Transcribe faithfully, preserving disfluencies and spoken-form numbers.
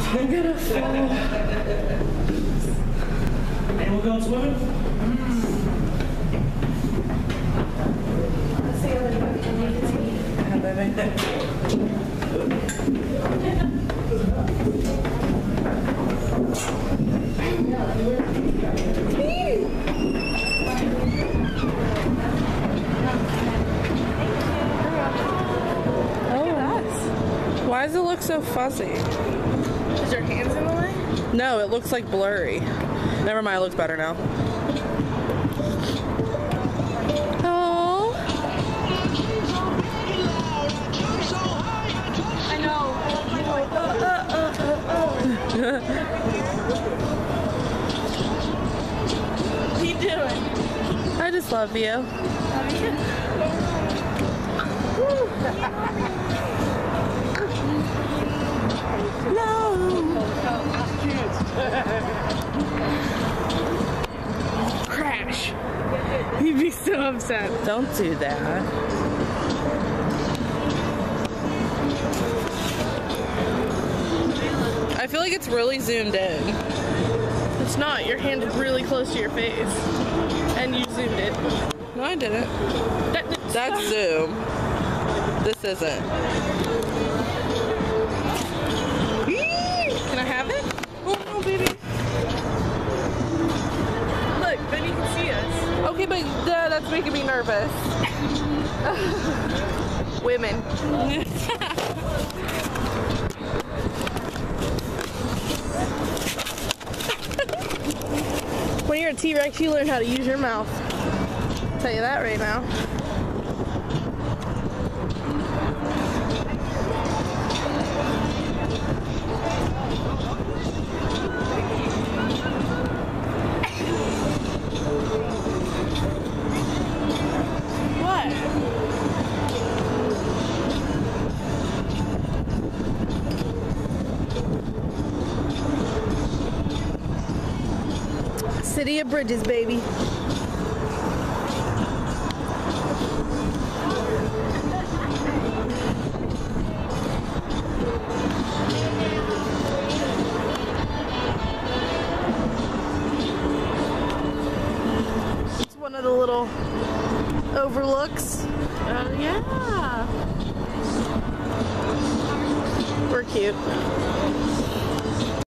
I'm gonna fall. Anyone going swimming? Let's see how many yeah, baby. Why does it look so fuzzy? Is your hands in the way? No, it looks like blurry. Never mind, it looks better now. Oh. I know. Uh, uh, uh, uh, uh. What are you doing? I just love you. Love you. No. Crash. He'd be so upset. Don't do that. I feel like it's really zoomed in. It's not. Your hand is really close to your face. And you zoomed it. No, I didn't. That, That's zoom. This isn't. Can I have it? Oh no, baby. Look, then you can see us. Okay, but uh, that's making me nervous. Women. When you're a T-Rex, you learn how to use your mouth. I'll tell you that right now. City of Bridges, baby. It's one of the little overlooks. Oh yeah. We're cute.